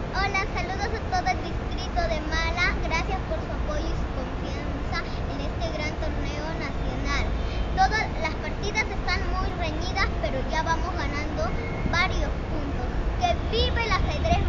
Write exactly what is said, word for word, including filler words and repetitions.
Hola, saludos a todo el distrito de Mala. Gracias por su apoyo y su confianza en este gran torneo nacional. Todas las partidas están muy reñidas, pero ya vamos ganando varios puntos. ¡Que vive el ajedrez!